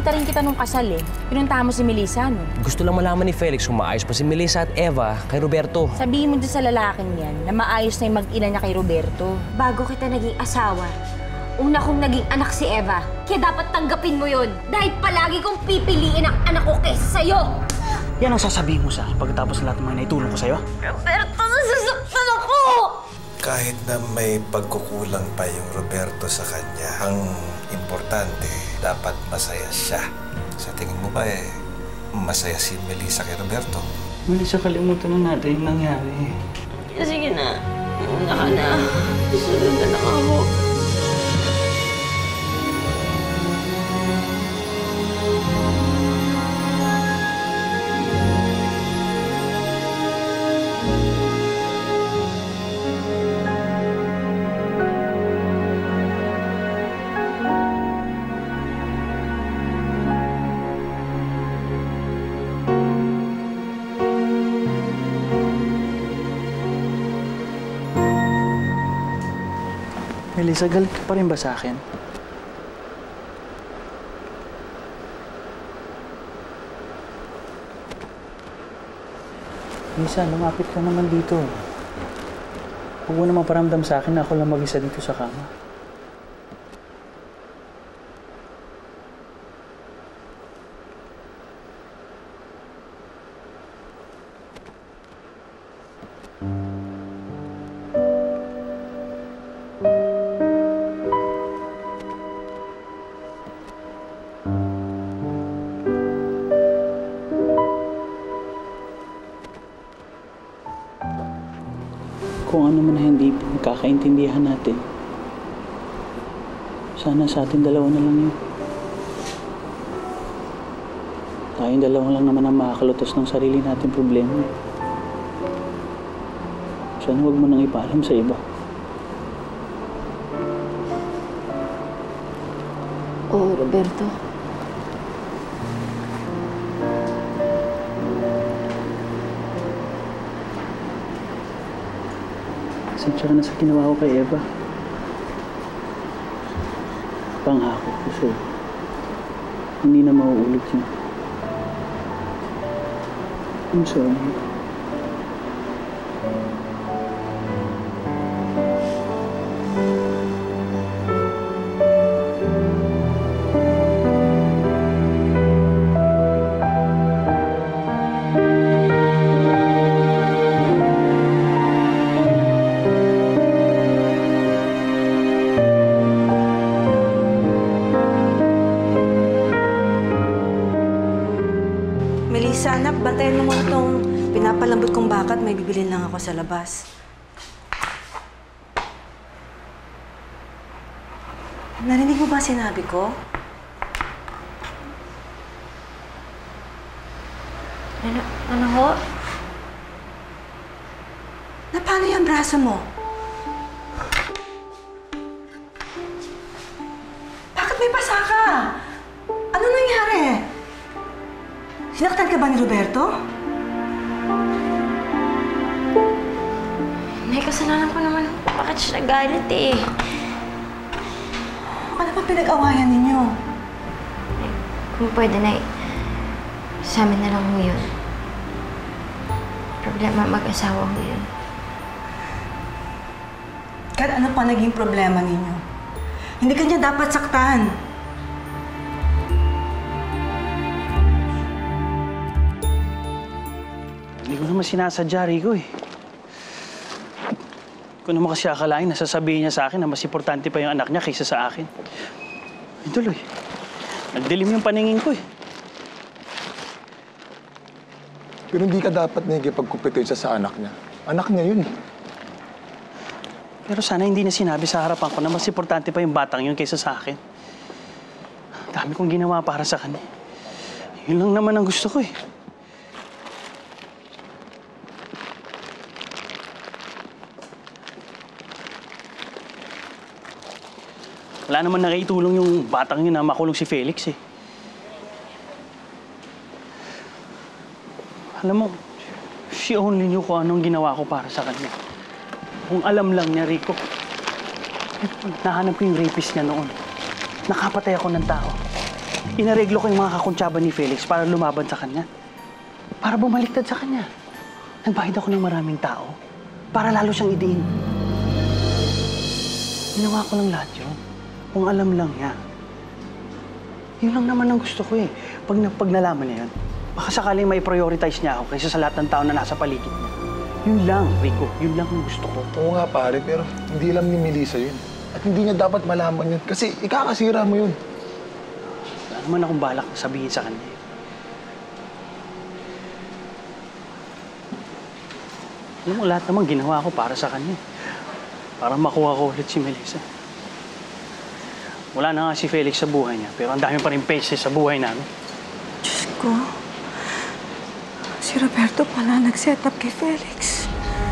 Nakita rin kita nung kasal eh. Pinuntahan mo si Melissa, no? Gusto lang malaman ni Felix kung maayos pa si Melissa at Eva kay Roberto. Sabihin mo dyan sa lalaking yan na maayos na yung mag-ina niya kay Roberto. Bago kita naging asawa, una kong naging anak si Eva. Kaya dapat tanggapin mo yun. Dahil palagi kong pipiliin ang anak ko kaysa sa'yo. Yan ang sasabihin mo sa akin pagkatapos ng lahat ng mga naitulong ko sa'yo? Roberto, nasasaktan ako! Kahit na may pagkukulang pa yung Roberto sa kanya, ang importante, dapat masaya siya. Sa tingin mo ba masaya si Melissa kay Roberto? Melissa, kalimutan na natin yung nangyari. Sige na. Una ka na. Susunod na lang ako. Melissa, galit ka pa rin ba sa akin? Melissa, lumapit ka naman dito. Huwag mo naman paramdam sa akin na ako lang mag-isa dito sa kama. Kung ano man na hindi pagkakaintindihan natin, sana sa ating dalawa na lang yun. Tayong dalawa lang naman ang makakalutos ng sarili natin problema. Sana huwag mo nang ipaalam sa iba. Oo, Roberto. Pasensya ka na sa ginawa ko kay Eva. Pangako ko sa'yo. Hindi na mauulit yun. I'm sorry. Melissa, anak, bantayan mo muna itong pinapalambot kong bakat. May bibilin lang ako sa labas. Narinig mo ba sinabi ko? Ano ho? Na paano yung braso mo? Bakit may pasa ka? Ano nangyari? Sinaktan ka ba ni Roberto? May kasalanan ko naman. Bakit siya nagalit eh? Ano ba pinag-awayan ninyo? Kung pwede na sa amin na lang mo yun. Problema mag-asawa mo yun. Kat, ano pa naging problema ninyo? Hindi ka niya dapat saktan. Hindi ko naman sinasadya, Rico eh. Kung naman kasi akalain, nasasabihin niya sa akin na mas importante pa yung anak niya kaysa sa akin. Ay, tuloy. Nagdilim yung paningin ko eh. Pero hindi ka dapat nakikipagkumpetensya sa anak niya. Anak niya yun eh. Pero sana hindi na sinabi sa harapan ko na mas importante pa yung batang yun kaysa sa akin. Dami kong ginawa para sa kanya. Yun lang naman ang gusto ko eh. Wala naman nakaitulong yung batang yun na makulong si Felix eh. Alam mo, she only knew kung anong ginawa ko para sa kanya. Kung alam lang niya, Rico, nahanap ko yung rapist niya noon. Nakapatay ako ng tao. Inareglo ko yung mga kakuntsaba ni Felix para lumaban sa kanya. Para bumaliktad sa kanya. Nagbayad ako ng maraming tao para lalo siyang idiin. Ginawa ko lang lahat yun. Kung alam lang niya. Yun lang naman ang gusto ko eh. Pag nalaman niya yun, baka sakaling may prioritize niya ako kaysa sa lahat ng tao na nasa paligid niya. Yun lang, Rico. Yun lang ang gusto ko. Oo nga pare, pero hindi alam ni Melissa yun. At hindi niya dapat malaman yun kasi ikakasira mo yun. Wala naman akong balak na sabihin sa kanya. Alam mo, lahat naman ginawa ko para sa kanya. Para makuha ko ulit si Melissa. Wala na nga si Felix sa buhay niya, pero ang dami pa rin paces sa buhay namin. Diyos ko. Si Roberto pala nag-set up kay Felix.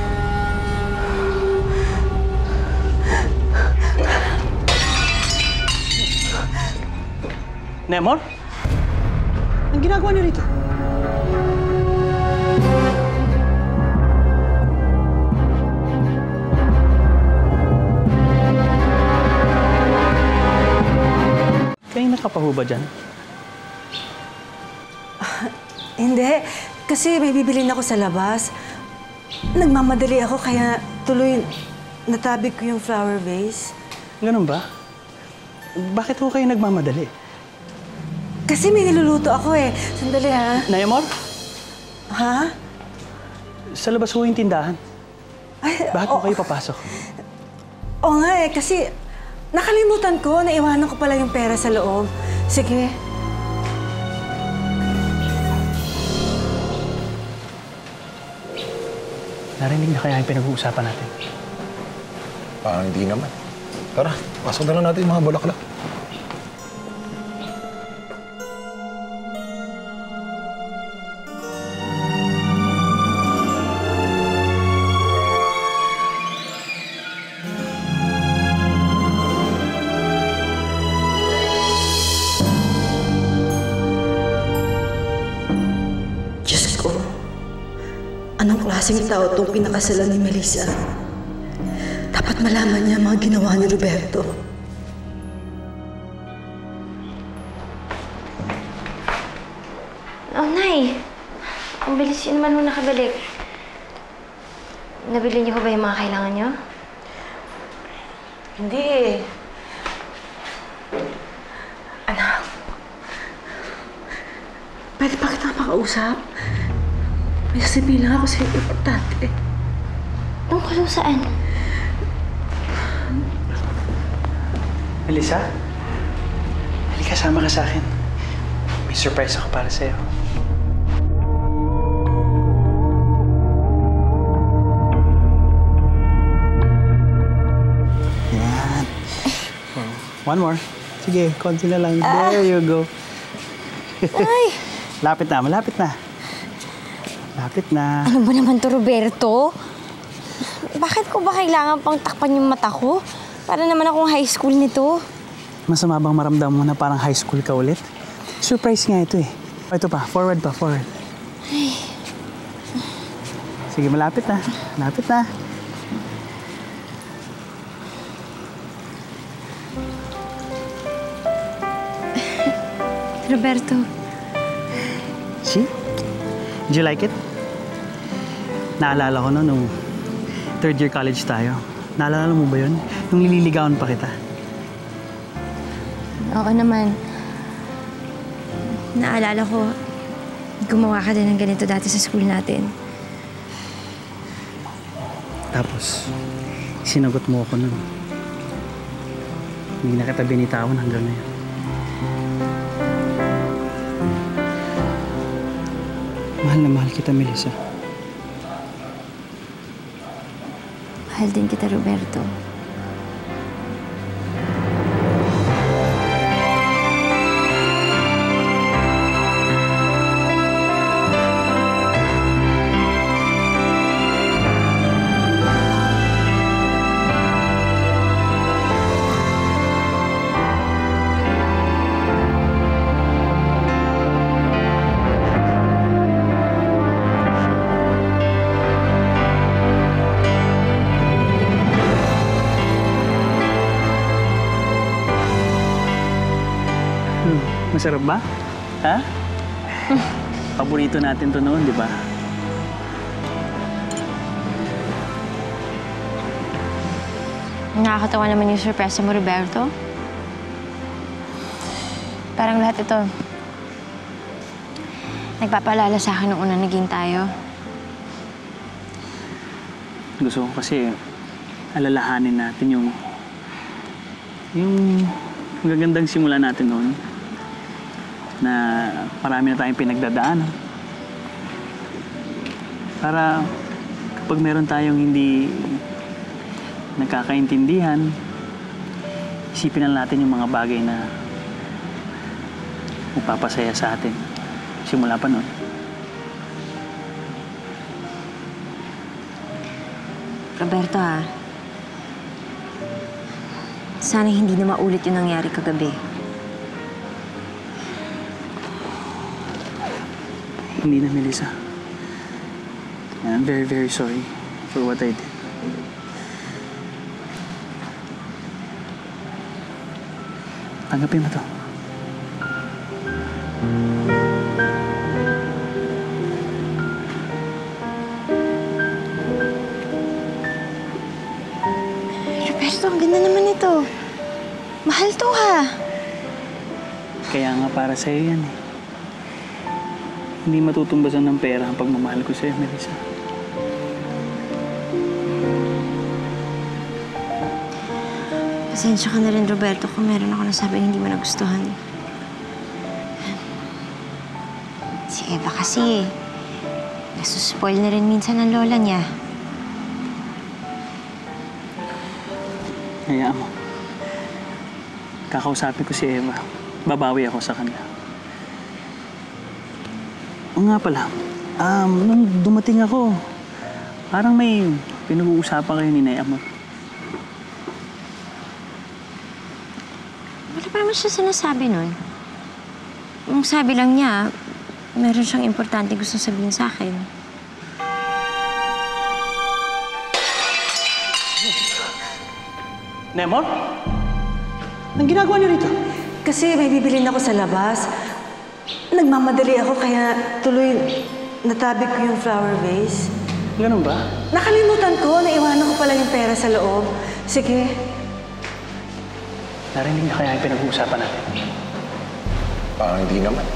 Nemor? Ang ginagawa niyo rito? Kayo nakapaho ba dyan? Hindi. Kasi may bibilin ako sa labas. Nagmamadali ako kaya tuloy natabi ko yung flower vase. Ganun ba? Bakit ho kayo nagmamadali? Kasi may niluluto ako eh. Sandali ha. Nemor? Ha? Sa labas ho yung tindahan. Ay, Bakit ho kayo papasok? Oo nga eh. Kasi nakalimutan ko. Naiwanan ko pala yung pera sa loob. Sige. Narinig na kaya yung pinag-uusapan natin? Parang hindi naman. Tara, pasok na lang natin yung mga bulaklak. Diyos ko. Anong klaseng tao itong pinakasalan ni Melissa? Dapat malaman niya ang mga ginawa ni Roberto. Oh, Nay. Ang bilis yun naman nung nakabalik. Nabili niyo ba yung mga kailangan niyo? Hindi eh. Anak. Pwede pa kita makausap? May sasabihin lang ako sa'yo importante. Tungkol saan? Melissa? Halika, sama ka sa akin. May surprise ako para sa'yo. Yan. One more. Sige, konti na lang. There you go. Ay! Lapit na, malapit na. Lapit na. Ano ba naman to, Roberto? Bakit ko ba kailangan pang takpan yung mata ko? Para naman akong high school nito. Masama bang maramdam mo na parang high school ka ulit? Surprise nga ito eh. O, ito pa, forward pa, forward. Ay. Sige, malapit na. Malapit na. Roberto. See? Did you like it? Naalala ko no, nung third year college tayo. Naalala mo ba yun? Nung nililigawan pa kita. Oo naman. Naalala ko, gumawa ka din ng ganito dati sa school natin. Tapos, sinagot mo ako nun. Hindi na kita binitawan hanggang ngayon. Mahal na mahal kita, Melissa. Mahal din kita, Roberto. Masarap ba? Ha? Paborito natin to noon, di ba? Nakakatawa naman yung surpresa mo, Roberto. Parang lahat ito nagpapaalala sa akin nung una naging tayo. Gusto ko kasi alalahanin natin yung magagandang simula natin noon na marami na tayong pinagdadaanan. Para kapag meron tayong hindi nagkakaintindihan, isipin lang natin yung mga bagay na magpapasaya sa atin simula pa noon. Roberto, sana hindi na maulit yung nangyari kagabi. Hindi na, Melissa. I'm very, very sorry for what I did. Tanggapin mo to. Roberto, ang ganda naman ito. Mahal to, ha? Kaya nga para sa'yo yan eh. Hindi matutumbasan ng pera ang pagmamahal ko sa'yo, Melissa. Pasensya ka na rin, Roberto, kung meron ako nasabing hindi mo nagustuhan. Si Eva kasi, nasuspoil na rin minsan ng lola niya. Hayaan mo. Kakausapin ko si Eva. Babawi ako sa kanya. O nga pala, nung dumating ako, parang may pinag-uusapan kayo ni Nay Amor. Wala pa naman siya sinasabi nun. Ang sabi lang niya, meron siyang importante gusto sabihin sa akin. Nemor? Anong ginagawa niyo rito? Kasi may bibilin ako sa labas. Nagmamadali ako kaya tuloy natabi ko yung flower vase. Ganun ba? Nakalimutan ko, naiwanan ko pala yung pera sa loob. Sige. Narinig niya kaya yung pinag-uusapan natin. Parang hindi naman.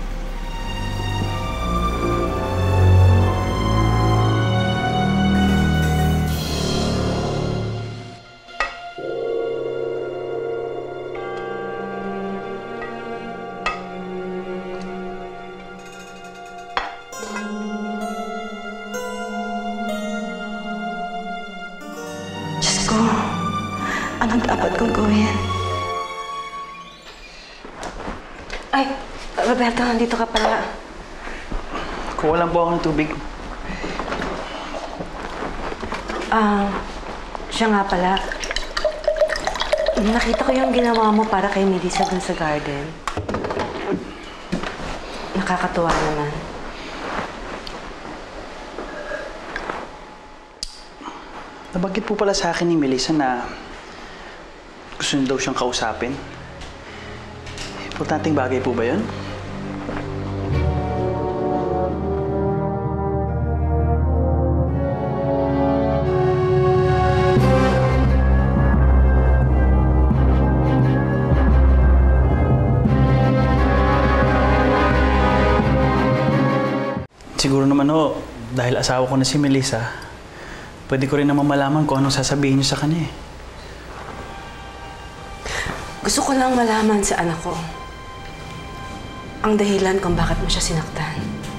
Diyos ko, anong dapat kong gawin? Ay, Roberto, nandito ka pala. Kuha lang po ako ng tubig. Siya nga pala. Nakita ko yung ginawa mo para kay Melissa dun sa garden. Nakakatuwa naman. Nabanggit po pala sa akin ni Melissa na gusto niya daw siyang kausapin. Importanteng bagay po ba yun? Siguro naman ho, dahil asawa ko na si Melissa, pwede ko rin naman malaman kung anong sasabihin niyo sa kanya eh. Gusto ko lang malaman sa anak ko ang dahilan kung bakit mo siya sinaktan.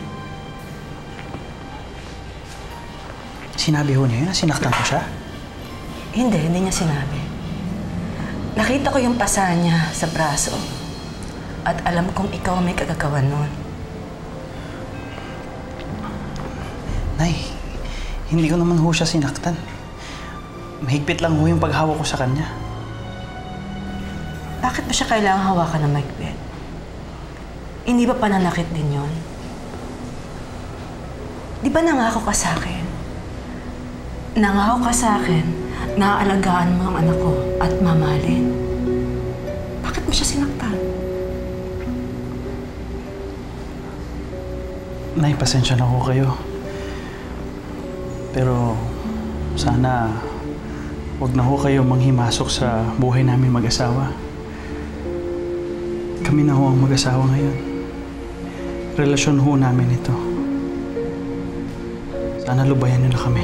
Sinabi ho niya yun na sinaktan ko siya? Hindi niya sinabi. Nakita ko yung pasa niya sa braso. At alam kong ikaw may kagagawan nun. Nay, hindi ko naman ho siya sinaktan. Mahigpit lang ho yung paghawak ko sa kanya. Bakit ba siya kailangang hawakan ng mahigpit? Hindi ba pananakit din yun? Di ba nangako ka sa akin? Nangako ka sa akin na aalagaan mo ang anak ko at mamahalin. Bakit mo siya sinaktan? Nay, pasensya na ko kayo. Pero sana huwag na ho kayo manghimasok sa buhay namin mag-asawa. Kami na ho ang mag-asawa ngayon. Relasyon ho namin ito. Sana lubayan niyo na kami.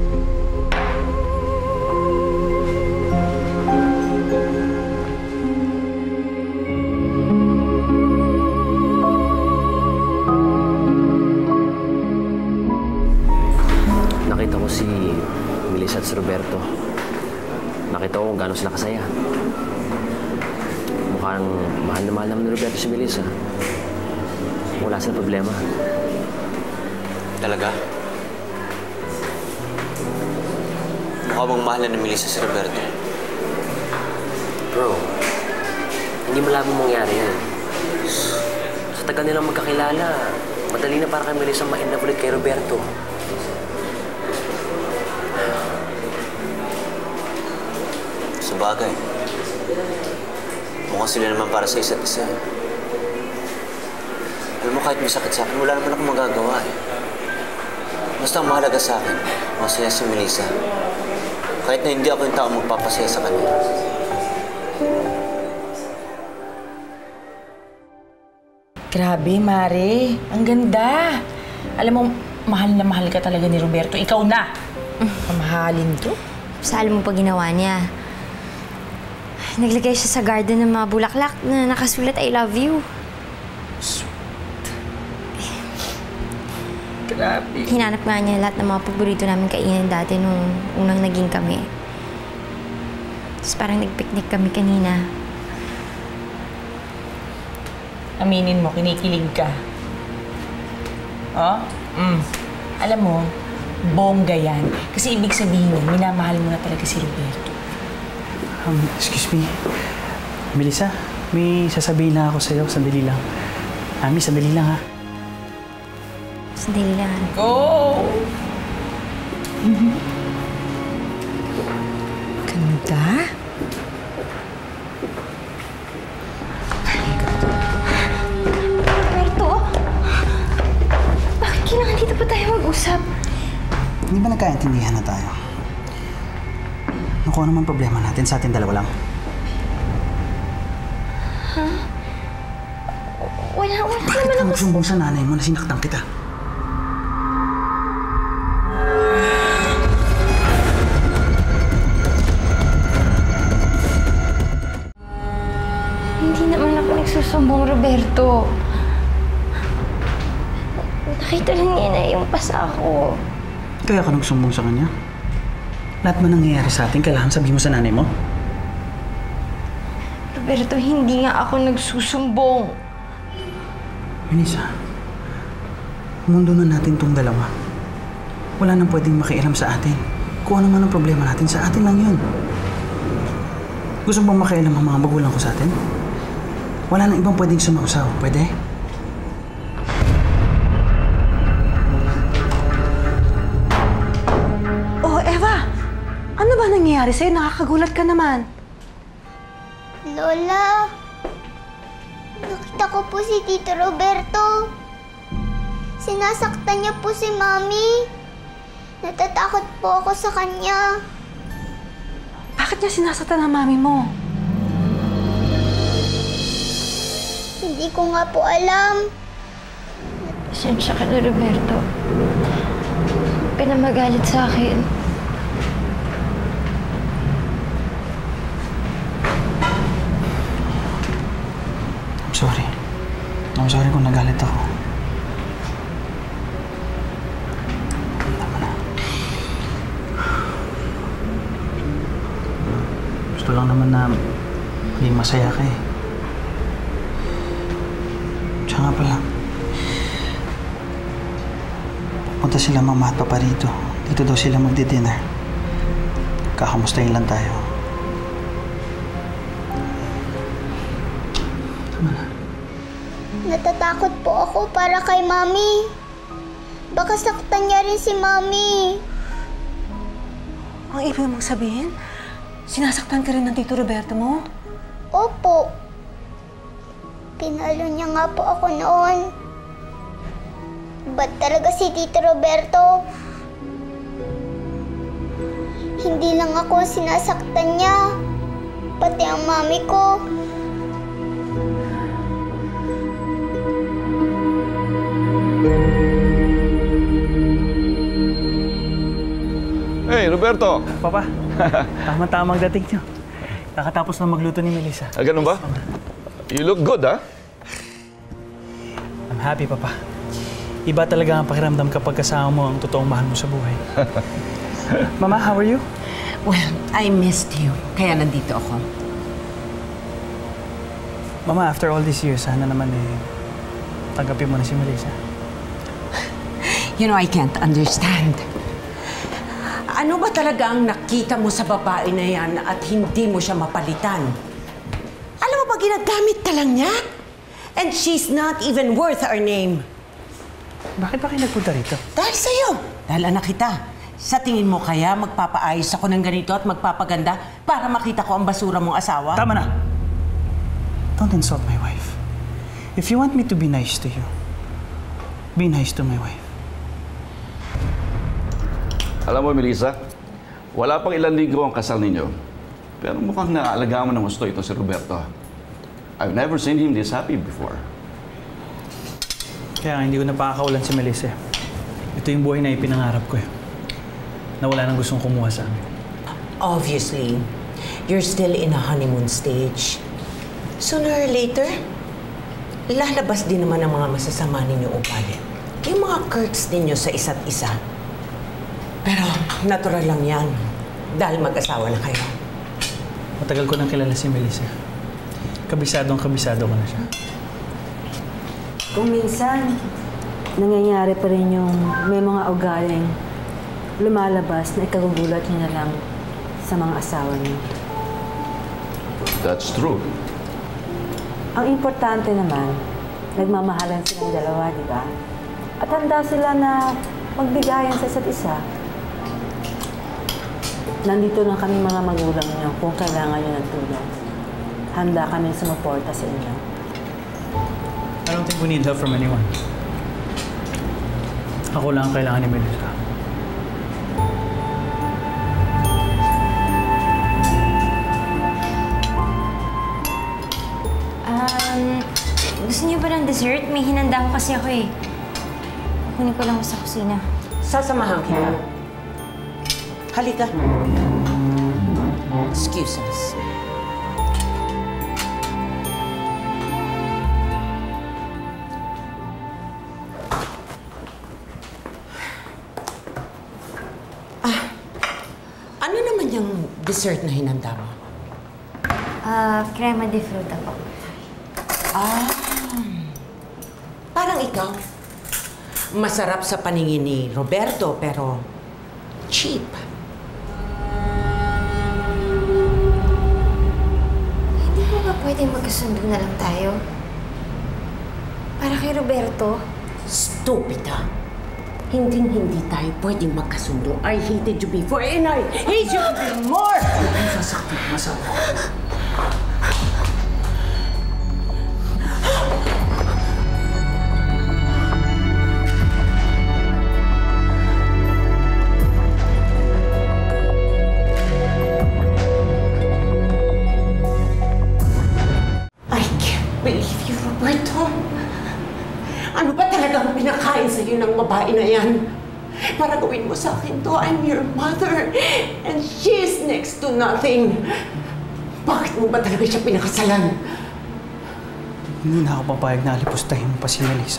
Nakita ko si Melissa at si Roberto. Nakita ko kung gaano sila kasaya. Mukhang mahal na mahal naman ni Roberto si Melissa. Wala silang problema. Talaga? Mukha bang mahal na ni Melissa si Roberto? Bro, hindi malabong mangyari yan. Sa tagal nilang magkakilala, madali na para kay Melissa ma-end up ulit kay Roberto. Sa bagay. Mukhang sila naman para sa isa't isa. Alam mo, kahit may sakit sa akin, wala naman akong magagawa eh. Basta ang mahalaga sa akin, masaya si Melissa. Kahit na hindi ako yung tao magpapasaya sa kanya. Grabe, Mare. Ang ganda. Alam mo, mahal na mahal ka talaga ni Roberto. Ikaw na. Mamahalin to. Sa alam mo pa ginawa niya. Naglagay siya sa garden ng mga bulaklak na nakasulat, I love you. Grabe. Hinanap nga niya lahat ng mga paborito namin kainan dati nung unang naging kami. Tapos parang nag-picnic kami kanina. Aminin mo, kinikilig ka. Oh? Alam mo, bongga yan. Kasi ibig sabihin nun, minamahal mo na talaga si Roberto. Excuse me. Melissa, may sasabihin na ako sa'yo. Sandali lang. Ami, sandali lang ha. Sandali lang. Go! Ganda? Roberto? Bakit kailangan dito pa tayo mag-usap? Hindi ba nagkaintindihan na tayo? Naku, ano naman problema natin sa ating dalawa lang? Wala Bakit naman ka ako. magsumbong sa nanay mo na sinaktan kita? Hindi naman ako nagsusumbong, Roberto. Nakita lang niya na yung pasa ko. Kaya ka nagsumbong sa kanya? Lahat man nangyayari sa atin, kailangan sabihin mo sa nanay mo? Roberto, hindi nga ako nagsusumbong. Melissa, mundo na natin tong dalawa. Wala nang pwedeng makialam sa atin. Kung ano man ang problema natin, sa atin lang yun. Gusto bang makialam ang mga magulang ko sa atin? Wala nang ibang pwedeng sumausaw. Pwede? Oh, Eva! Ano ba nangyayari sa'yo? Nakakagulat ka naman. Lola, nakita ko po si Tito Roberto. Sinasaktan niya po si Mami. Natatakot po ako sa kanya. Bakit niya sinasaktan ang mami mo? Hindi ko nga po alam. Pasensya ka na, Roberto. Huwag ka na magalit sa akin. I'm sorry kung nagalit ako. Tama na. Gusto lang naman na maging masaya ka eh. Tsaka nga pala, pupunta sila mama at papa rito. Dito daw sila magdi-dinner. Kakamustahin lang tayo. Tama na. Natatakot po ako para kay Mami. Baka saktan niya rin si Mami. Ang ibig mong sabihin, sinasaktan ka rin ng Tito Roberto mo? Opo. Pinalo niya nga po ako noon. mababad talaga si Tito Roberto. Hindi lang ako ang sinasaktan niya, pati ang mami ko. Hey, Roberto! Papa, tama-tamang dating niyo. Kakatapos na magluto ni Melissa. Ganun ba? You look good, ha? I'm happy, Papa. Iba talaga ang pakiramdam kapag kasama mo ang totoong mahal mo sa buhay. Mama, how are you? Well, I missed you. Kaya nandito ako. Mama, after all these years, sana naman tanggapin mo na si Melissa. You know, I can't understand. Ano ba talaga ang nakita mo sa babae na yan at hindi mo siya mapalitan? Alam mo ba, ginagamit ka lang niya? And she's not even worth our name. Bakit ba kayo nagpunta rito? Dahil sa'yo. Dahil anak kita. Sa tingin mo kaya magpapaayos ako ng ganito at magpapaganda para makita ko ang basura mong asawa? Tama na! Don't insult my wife. If you want me to be nice to you, be nice to my wife. Alam mo, Melissa, wala pang ilang linggo ang kasal ninyo. Pero mukhang naaalagaan mo ng gusto ito si Roberto. I've never seen him this happy before. Kaya hindi ko napakakawalan si Melissa. Ito yung buhay na ipinangarap ko na wala nang gustong kumuha sa amin. Obviously, you're still in a honeymoon stage. Sooner or later, lalabas din naman ang mga masasama ninyo ugali. Yung mga quirks ninyo sa isa't isa. Pero natural lang yan dahil mag-asawa na kayo. Matagal ko nang kilala si Melissa. Kabisadong kabisado ko na siya. Kung minsan, nangyayari pa rin yung may mga ugaling lumalabas na ikagugulat niyo na lang sa mga asawa niyo. That's true. Ang importante naman, nagmamahalan silang dalawa, di ba? At handa sila na magbigayan sa isa't isa. Nandito lang kami mga magulang niyo kung kailangan niyo ng tulong. Handa kami sumuporta sa inyo. I don't think we need help from anyone. Ako lang ang kailangan ni Melissa. Gusto niyo ba ng dessert? May hinanda ko kasi ako eh. Kunin ko lang sa kusina. Sasamahan kita. Halika. Excuse us. Ano naman yung dessert na hinanda mo? Crema de fruta po. Parang ikaw. Masarap sa paningin ni Roberto, pero cheap. Hindi mo ba pwedeng magkasundo na lang tayo? Para kay Roberto? Stupid, ha? Hindi tayo pwedeng magkasundo. I hated you before and I hate you even more! Sasaktin ko masawa ko. Ano ba talagang pinakain sa'yo ng babae na yan? Para gawin mo sa akin to, I'm your mother. And she's next to nothing. Bakit mo ba talaga siya pinakasalan? Hindi na ako papayag na alipustahin mo pa si Melissa.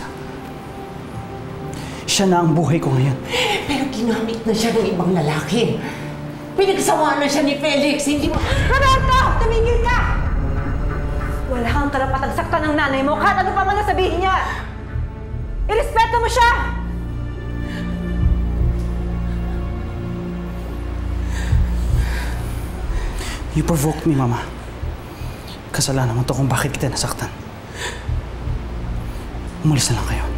Siya na ang buhay ko ngayon. Pero ginamit na siya ng ibang lalaki. Pinagsawaan na siya ni Felix, hindi mo... Roberto! Tumigil ka! Wala kang karapatang saktan ng nanay mo kahit ano pa man nasabihin niya! Irespeto mo siya! You provoked me, Mama. Kasalanan mo to kung bakit kita nasaktan. Umalis na lang kayo.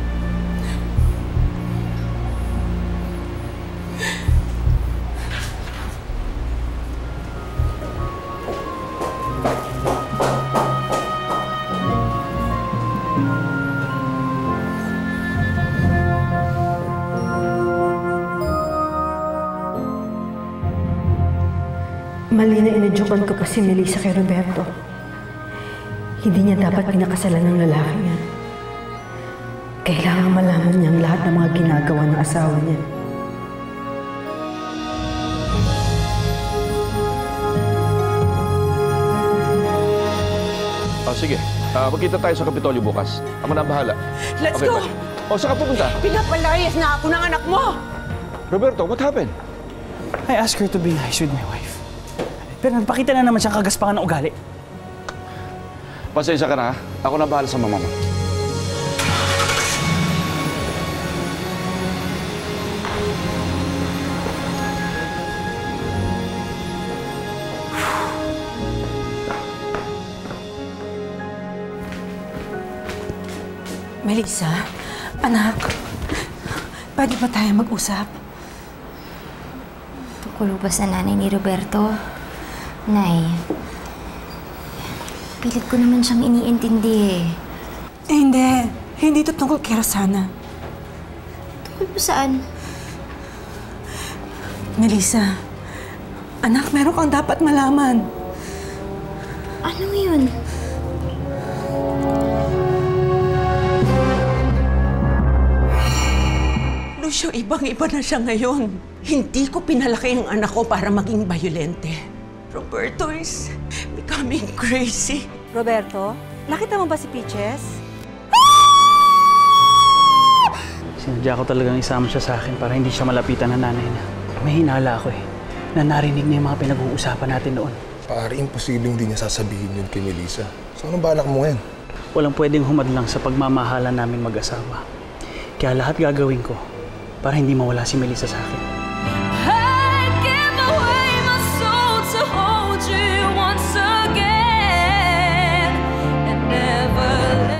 Mali na inedyukan ko pa si Melissa kay Roberto. Hindi niya dapat pinakasalan ng lalaki niya. Kailangan malaman niya ang lahat ng mga ginagawa ng asawa niya. Sige, magkita tayo sa Kapitolyo bukas. Ako na bahala. Let's go! O, saan ka pupunta? Pinapalayas na ako ng anak mo! Roberto, what happened? I asked her to be nice with my wife. Pero nagpakita na naman siyang kagaspangan ng ugali. Pasensya ka na, ha? Ako na bahala sa mama mo. Melissa, anak, pwede ba tayo mag-usap? Tungkol ba sa nanay ni Roberto? Nay, pilit ko naman siyang iniintindi eh. Hindi ito tungkol kay Rosana. Tungkol ba saan? Melissa, anak, meron kang dapat malaman. Ano yun? Lucio, ibang-iba na siya ngayon. Hindi ko pinalaki ang anak ko para maging bayolente. Roberto is becoming crazy. Roberto, nakita mo ba si Peaches? Sinadya ko talagang isama siya sa akin para hindi siya malapitan ng nanay niya. May hinala ako na narinig niya yung mga pinag-uusapan natin noon. Pare, imposibleng di niya sasabihin yun kay Melissa. So anong balak mo ngayon? Walang pwedeng humadlang sa pagmamahalan namin mag-asawa. Kaya lahat gagawin ko para hindi mawala si Melissa sa akin.